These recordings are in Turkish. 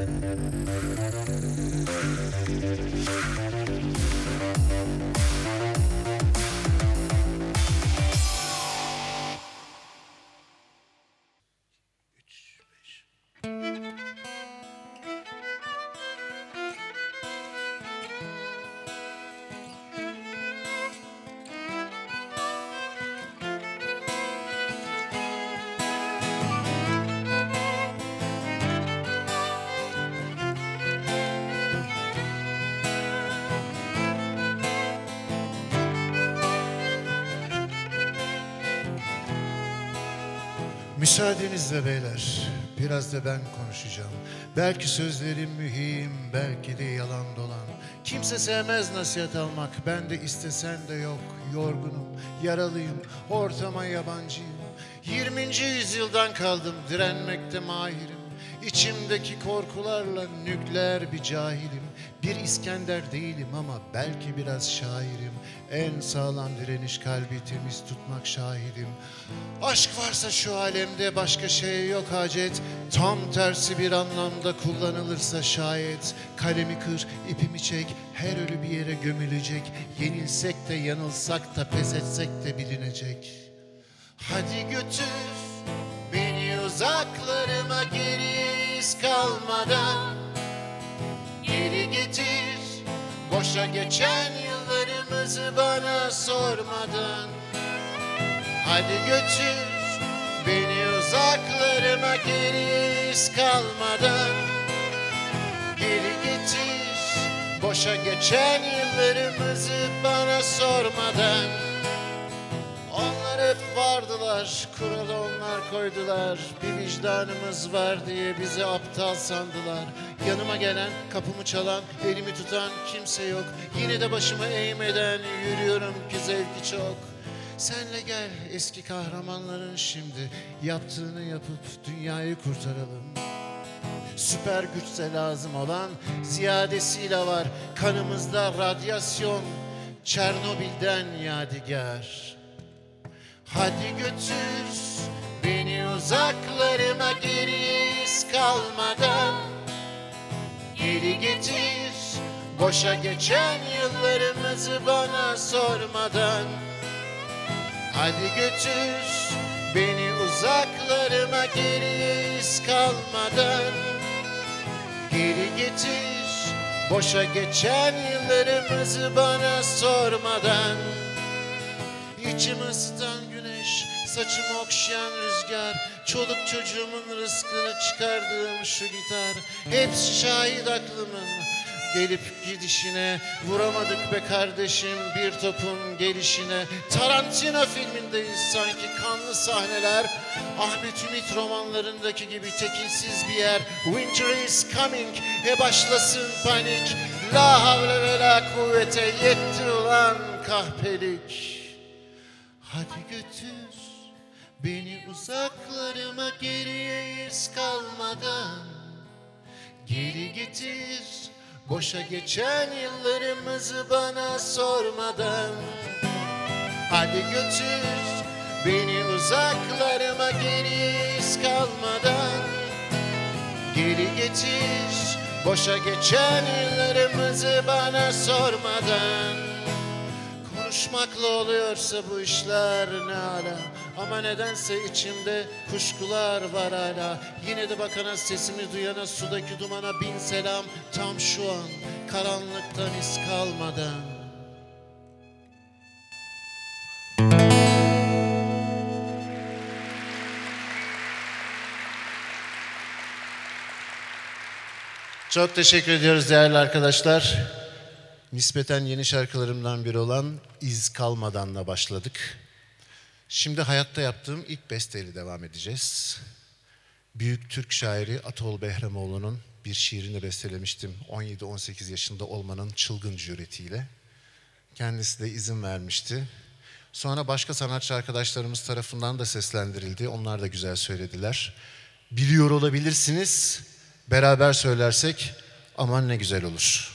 Müsaadenizle beyler, biraz da ben konuşacağım. Belki sözlerim mühim, belki de yalan dolan. Kimse sevmez nasihat almak, ben de istesen de yok. Yorgunum, yaralıyım, ortama yabancıyım. 20. yüzyıldan kaldım, direnmekte mahirim. İçimdeki korkularla nükleer bir cahilim. Bir İskender değilim ama belki biraz şairim. En sağlam direniş kalbi temiz tutmak şahidim. Aşk varsa şu alemde başka şey yok hacet. Tam tersi bir anlamda kullanılırsa şayet. Kalemi kır, ipimi çek, her ölü bir yere gömülecek. Yenilsek de yanılsak da pes etsek de bilinecek. Hadi götür beni uzaklarıma, geri iz kalmadan. Geri getir boşa geçen yıllarımızı bana sormadan. Hadi götür beni uzaklarıma, geri iz kalmadan. Geri getir boşa geçen yıllarımızı bana sormadan. Onlar hep vardılar, kuralı onlar koydular. Bir vicdanımız var diye bizi aptal sandılar. Yanıma gelen, kapımı çalan, elimi tutan kimse yok. Yine de başımı eğmeden yürüyorum ki zevki çok. Senle gel eski kahramanların şimdi yaptığını yapıp dünyayı kurtaralım. Süper güçse lazım olan ziyadesiyle var. Kanımızda radyasyon, Çernobil'den yadigar. Hadi götür beni uzaklarıma, geri iz kalmadan. Geri getir boşa geçen yıllarımızı bana sormadan. Hadi götür beni uzaklarıma, geri iz kalmadan. Geri getir boşa geçen yıllarımızı bana sormadan. İçimi ısıtan güneş, saçımı okşayan rüzgar, çoluk çocuğumun rızkını çıkardığım şu gitar. Hepsi şahit aklımın gelip gidişine. Vuramadık be kardeşim bir topun gelişine. Tarantino filmindeyiz sanki, kanlı sahneler. Ahmet Ümit romanlarındaki gibi tekinsiz bir yer. Winter is coming, başlasın panik. La havle ve la kuvvete, yetti ulan kahpelik. Hadi götür beni uzaklarıma, geriye iz kalmadan. Geri getir boşa geçen yıllarımızı bana sormadan. Hadi götür beni uzaklarıma, geriye iz kalmadan. Geri getir boşa geçen yıllarımızı bana sormadan. Konuşmakla oluyorsa bu işler ne ala. Ama nedense içimde kuşkular var hala. Yine de bakana, sesimi duyana, sudaki dumana bin selam. Tam şu an karanlıktan iz kalmadan. Çok teşekkür ediyoruz değerli arkadaşlar. Nispeten yeni şarkılarımdan biri olan İz Kalmadan'la başladık. Şimdi hayatta yaptığım ilk besteyle devam edeceğiz. Büyük Türk şairi Atol Behramoğlu'nun bir şiirini bestelemiştim 17-18 yaşında olmanın çılgın cüretiyle. Kendisi de izin vermişti. Sonra başka sanatçı arkadaşlarımız tarafından da seslendirildi. Onlar da güzel söylediler. Biliyor olabilirsiniz, beraber söylersek aman ne güzel olur.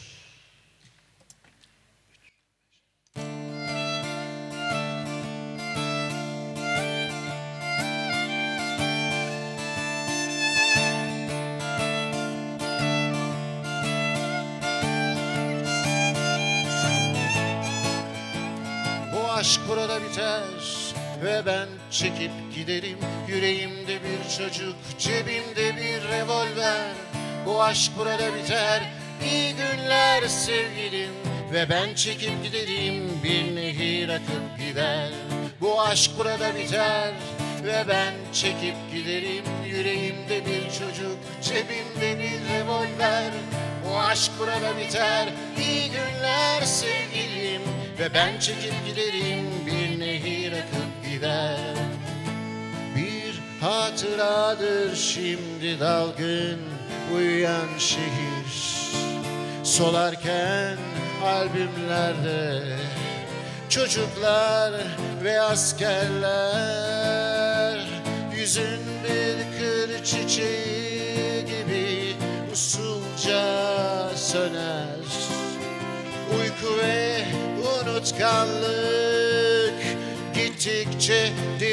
aşk burada biter ve ben çekip giderim. Yüreğimde bir çocuk, cebimde bir revolver. Bu aşk burada biter. İyi günler sevgilim ve ben çekip giderim. Bir nehir akıp gider. Bu aşk burada biter ve ben çekip giderim. Yüreğimde bir çocuk, cebimde bir revolver. Bu aşk burada biter. İyi günler sevgilim ve ben çekip giderim. Bir nehir akıp gider. Bir hatıradır şimdi dalgın uyuyan şehir. Solarken albümlerde çocuklar ve askerler. Yüzün bir kır çiçeği gibi usulca söner. Uyku ve unutkanlık gittikçe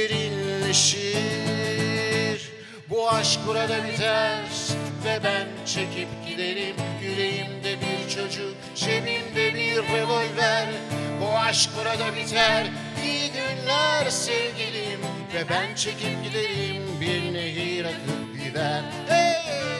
derinleşir. Bu aşk burada biter ve ben çekip giderim. Yüreğimde bir çocuk, cebimde bir revolver. Bu aşk burada biter. İyi günler sevgilim ve ben çekip giderim. Bir nehir akıp gider. Hey!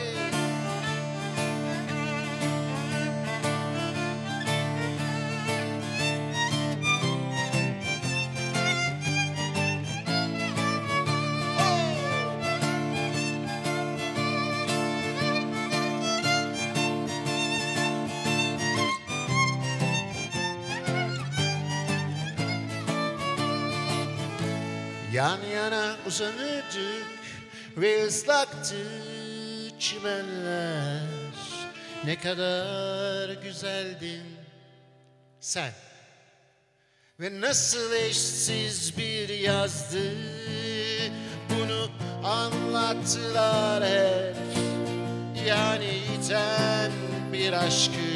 Yan yana uzanırdık ve ıslaktı çimenler. Ne kadar güzeldin sen. Ve nasıl eşsiz bir yazdı. Bunu anlattılar hep. Yani iten bir aşkı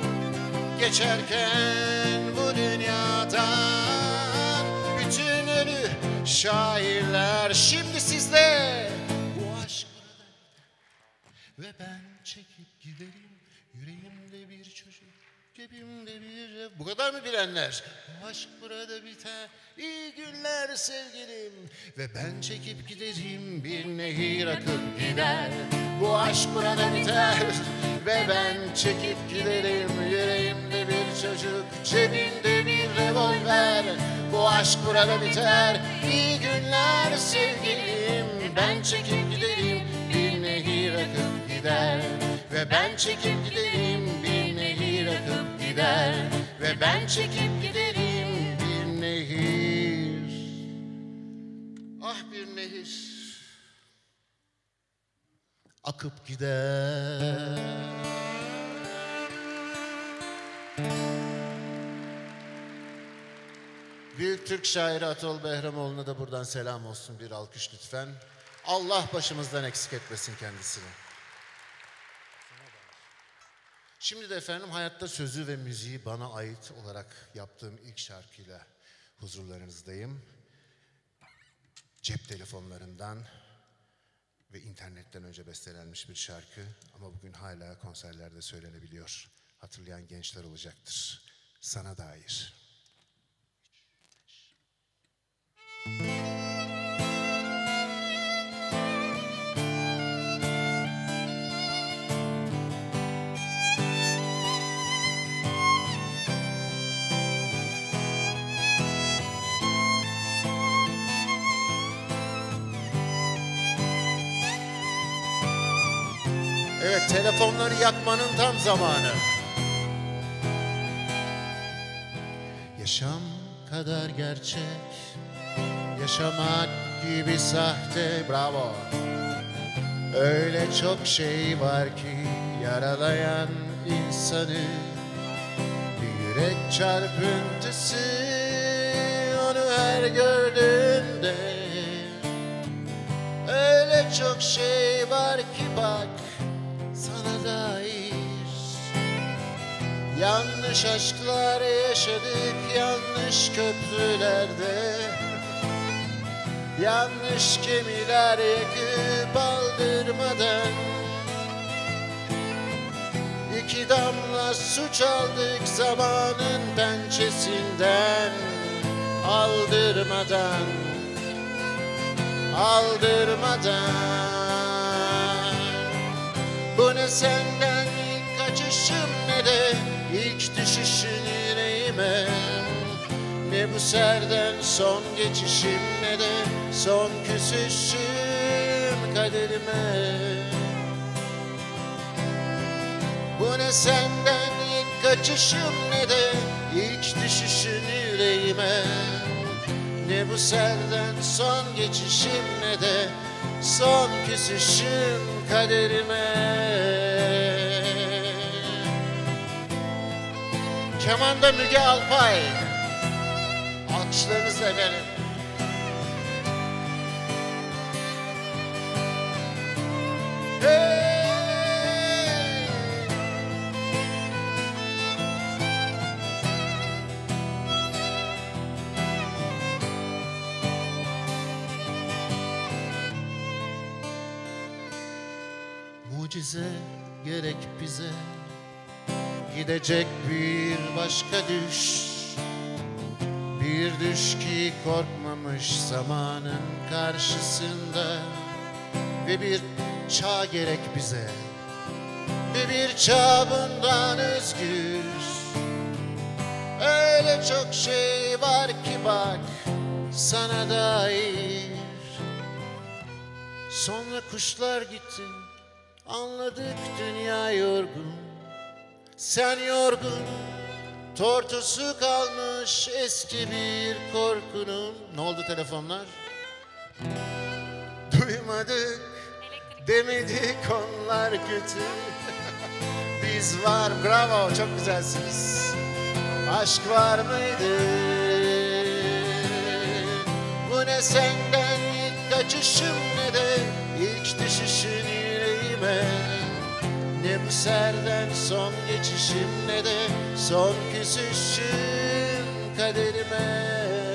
geçerken bu dünyadan bütün ölü şairler şimdi sizde. Bu aşk burada ve ben çekip giderim. Yüreğimde bir çocuk, cebimde bir ev. Bu kadar mı bilenler? Bu aşk burada biter. İyi günler sevgilim ve ben çekip giderim. Bir nehir akıp gider. Bu aşk burada biter ve ben çekip giderim. Yüreğimde bir çocuk, cebimde bir revolver. Bu aşk burada biter. İyi günler sevgilim. Ben çekip giderim. Bir nehir akıp gider. Ve ben çekip giderim. Bir nehir akıp gider. Ve ben çekip giderim. Bir nehir. Ah bir nehir. Akıp gider. Büyük Türk şairi Atol Behramoğlu'na da buradan selam olsun. Bir alkış lütfen. Allah başımızdan eksik etmesin kendisini. Şimdi de efendim hayatta sözü ve müziği bana ait olarak yaptığım ilk şarkıyla huzurlarınızdayım. Cep telefonlarından ve internetten önce bestelenmiş bir şarkı ama bugün hala konserlerde söylenebiliyor. Hatırlayan gençler olacaktır. Sana dair. Evet, telefonları yakmanın tam zamanı. Yaşam kadar gerçek, yaşamak gibi sahte, bravo. Öyle çok şey var ki yaralayan insanı. Bir yürek çarpıntısı onu her gördüğümde. Öyle çok şey var ki bak sana dair. Yanlış aşklar yaşadık yanlış köprülerde. Yanlış gemiler yakıp aldırmadan. İki damla su çaldık zamanın pençesinden. aldırmadan, aldırmadan. Bu ne senden ilk kaçışım ne de ilk düşüşün yüreğime. Ne bu serden son geçişim ne de son küsüşüm kaderime. Bu ne senden ilk kaçışım ne de ilk düşüşün yüreğime. Ne bu serden son geçişim ne de son küsüşüm kaderime. Kemanda Müge Alpay. Alkışlarınızla efendim. Hey! Mucize gerek bize, gidecek bir başka düş. Bir düş ki korkmamış zamanın karşısında. Ve bir çağ gerek bize, ve bir çağ bundan özgür. Öyle çok şey var ki bak sana dair. Sonra kuşlar gitti, anladık dünya yorgun. Sen yorgun, tortusu kalmış eski bir korkunun. Ne oldu telefonlar? Duymadık, demedik onlar kötü. Biz var, bravo, çok güzelsiniz. Aşk var mıydı? Bu ne senden ilk kaçışım ne de ilk düşüşün yüreğime. Ne bu serden son geçişim ne de son küsüşüm kaderime.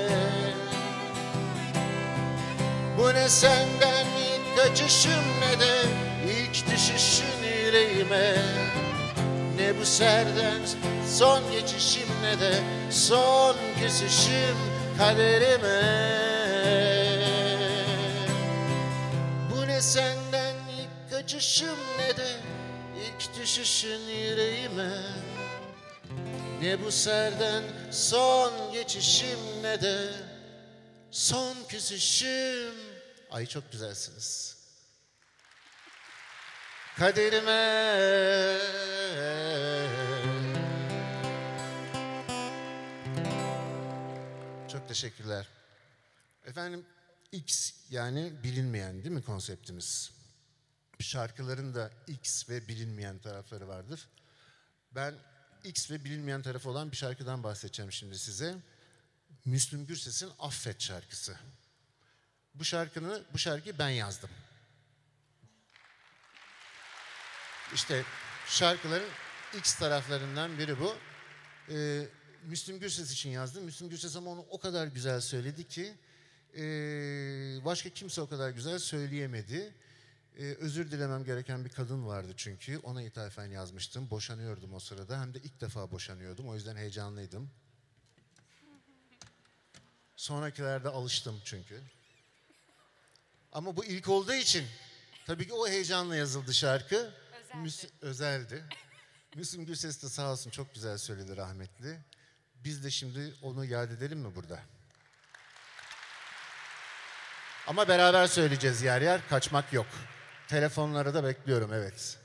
Bu ne senden ilk kaçışım ne de ilk düşüşün yüreğime. Ne bu serden son geçişim ne de son küsüşüm kaderime. Bu ne senden ilk kaçışım ne de ilk düşüşün yüreğime. Ne bu serden son geçişim ne de son küsüşüm. Ay çok güzelsiniz. Kaderime. Çok teşekkürler. Efendim X yani bilinmeyen değil mi konseptimiz? Şarkıların da X ve bilinmeyen tarafları vardır. Ben X ve bilinmeyen tarafı olan bir şarkıdan bahsedeceğim şimdi size. Müslüm Gürses'in Affet şarkısı. Bu şarkıyı ben yazdım. İşte şarkıların X taraflarından biri bu. Müslüm Gürses için yazdım. Müslüm Gürses ama onu o kadar güzel söyledi ki başka kimse o kadar güzel söyleyemedi. Özür dilemem gereken bir kadın vardı çünkü. Ona ithafen yazmıştım. Boşanıyordum o sırada. Hem de ilk defa boşanıyordum. O yüzden heyecanlıydım. Sonrakilerde alıştım çünkü. Ama bu ilk olduğu için tabii ki o heyecanla yazıldı şarkı. Özeldi. Müslüm Gürses de sağ olsun çok güzel söyledi rahmetli. Biz de şimdi onu yad edelim mi burada? Ama beraber söyleyeceğiz yer yer. Kaçmak yok. Telefonlara da bekliyorum, evet.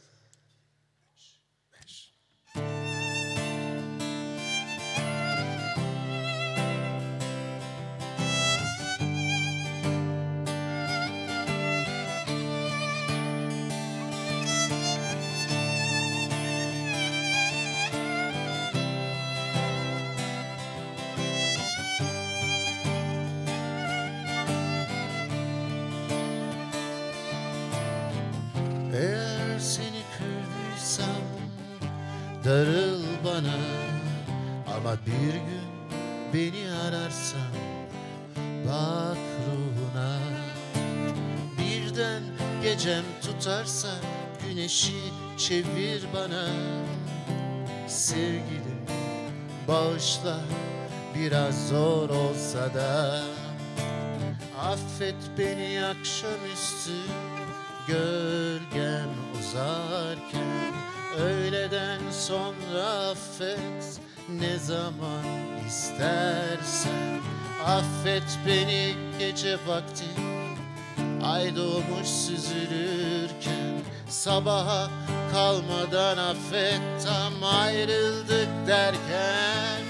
Eğer seni kırdıysam darıl bana, ama bir gün beni ararsan bak ruhuna. Birden gecem tutarsa güneşi çevir bana. Sevgilim bağışla biraz zor olsa da. Affet beni akşamüstü gölgem uzarken, öğleden sonra affet ne zaman istersen. Affet beni gece vakti ay doğmuş süzülürken, sabaha kalmadan affet tam ayrıldık derken.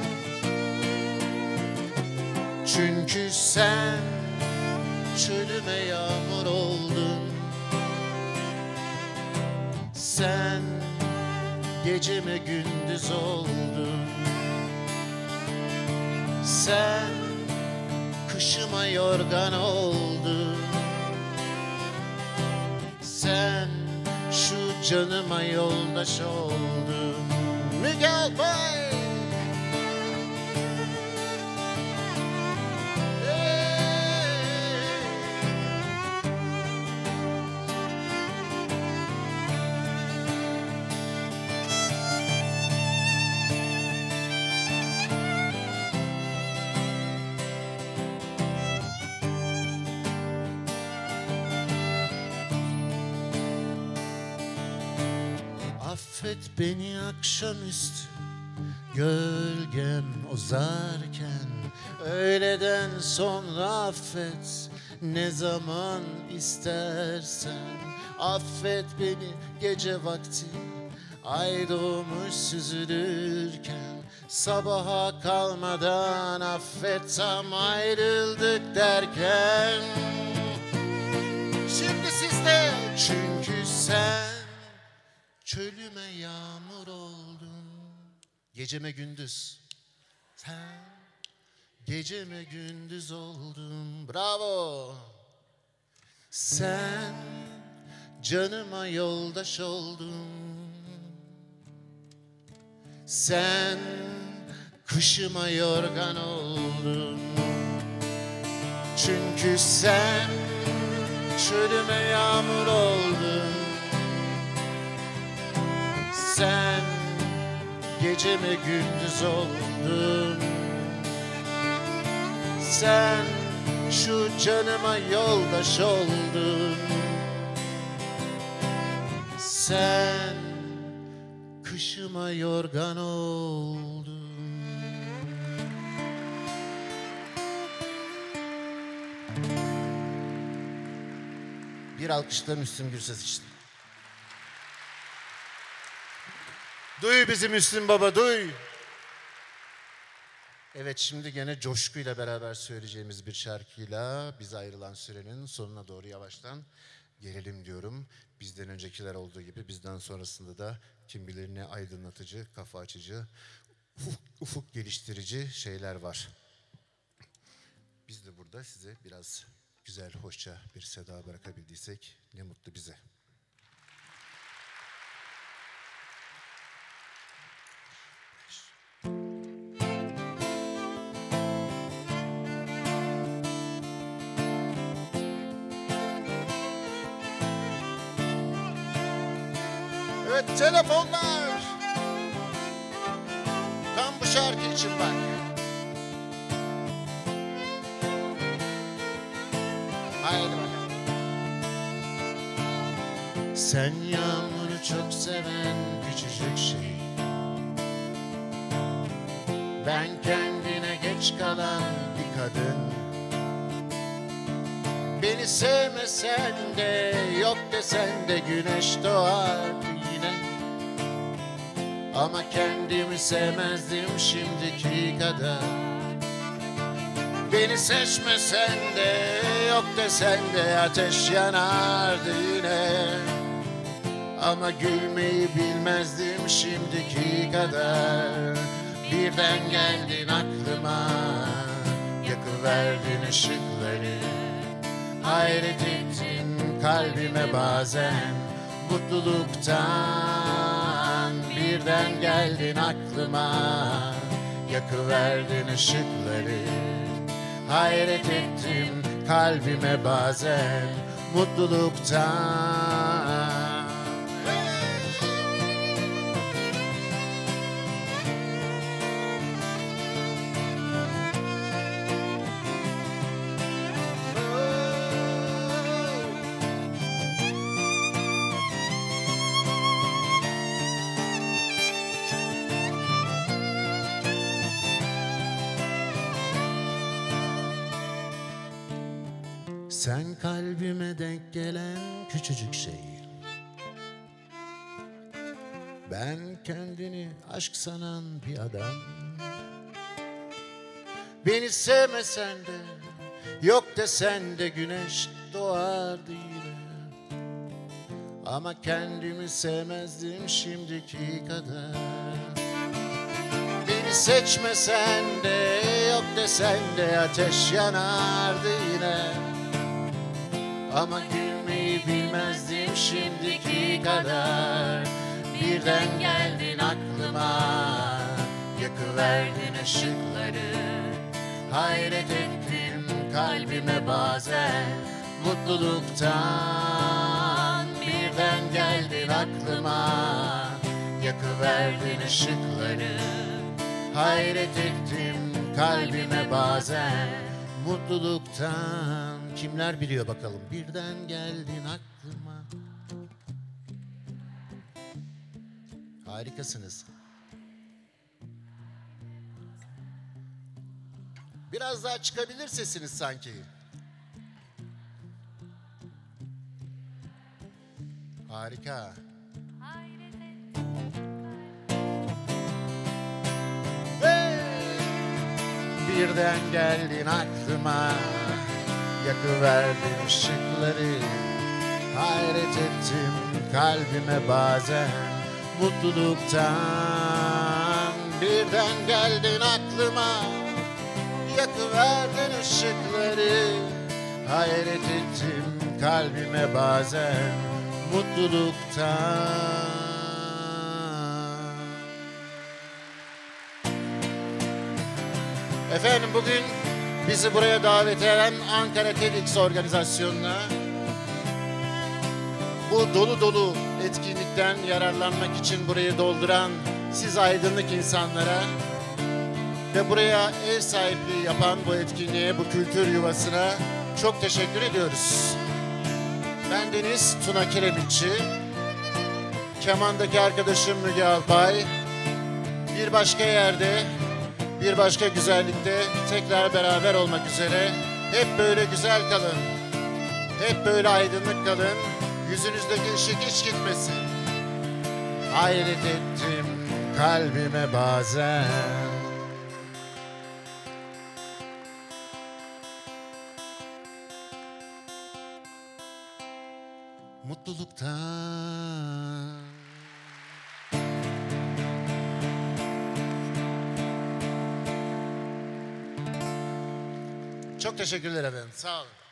Çünkü sen çölüme yağmur oldun, sen geceme gündüz oldun, sen kışıma yorgan oldun, sen şu canıma yoldaş oldun. Miguel Bay! Affet beni akşamüstü gölgem uzarken, öğleden sonra affet ne zaman istersen. Affet beni gece vakti ay doğmuş süzülürken, sabaha kalmadan affet tam ayrıldık derken. Şimdi sizde. Çünkü sen çölüme yağmur oldun, geceme gündüz. Sen geceme gündüz oldun. Bravo. Sen canıma yoldaş oldun, sen kışıma yorgan oldun. Çünkü sen çölüme yağmur oldun, sen geceme gündüz oldun, sen şu canıma yoldaş oldun, sen kışıma yorgan oldun. Bir alkışla Müslüm Gürses için. Duy bizi Müslüm Baba, duy. Evet, şimdi gene coşkuyla beraber söyleyeceğimiz bir şarkıyla bize ayrılan sürenin sonuna doğru yavaştan gelelim diyorum. Bizden öncekiler olduğu gibi bizden sonrasında da kim bilir ne aydınlatıcı, kafa açıcı, ufuk geliştirici şeyler var. Biz de burada size biraz güzel, hoşça bir seda bırakabildiysek ne mutlu bize. Evet, telefonlar. Tam bu şarkı için bak. Haydi bakalım. Sen yağmuru çok seven küçücük şey, ben kendine geç kalan bir kadın. Beni sevmesen de, yok desen de güneş doğar yine. Ama kendimi sevmezdim şimdiki kadar. Beni seçmesen de, yok desen de ateş yanardı yine. Ama gülmeyi bilmezdim şimdiki kadar. Birden geldin aklıma, yakıverdin ışıkları. Hayret ettin kalbime bazen mutluluktan. Birden geldin aklıma, yakıverdin ışıkları. Hayret ettim kalbime bazen mutluluktan. Sen kalbime denk gelen küçücük şey. Ben kendini aşk sanan bir adam. Beni sevmesen de, yok desen de güneş doğardı yine. Ama kendimi sevmezdim şimdiki kadar. Beni seçmesen de, yok desen de ateş yanardı yine. Ama gülmeyi bilmezdim şimdiki kadar. Birden geldin aklıma, yakıverdin ışıkları. Hayret ettim kalbime bazen mutluluktan. Birden geldin aklıma, yakıverdin ışıkları. Hayret ettim kalbime bazen mutluluktan. Kimler biliyor bakalım? Birden geldin aklıma. Harikasınız. Biraz daha çıkabilir sesiniz sanki. Harika. Hey! Birden geldin aklıma, yakıverdin ışıkları. Hayret ettim kalbime bazen mutluluktan. Birden geldin aklıma, yakıverdin ışıkları. Hayret ettim kalbime bazen mutluluktan. Efendim bugün bizi buraya davet eden Ankara TEDx organizasyonuna bu dolu dolu etkinlikten yararlanmak için burayı dolduran siz aydınlık insanlara ve buraya ev sahipliği yapan bu etkinliğe, bu kültür yuvasına çok teşekkür ediyoruz. Ben Deniz Tuna Kiremitçi, kemandaki arkadaşım Müge Alpay. Bir başka yerde, bir başka güzellikte tekrar beraber olmak üzere. Hep böyle güzel kalın, hep böyle aydınlık kalın. Yüzünüzdeki ışık hiç gitmesin. Hayret ettim kalbime bazen. Mutluluktan. Çok teşekkürler efendim. Sağ olun.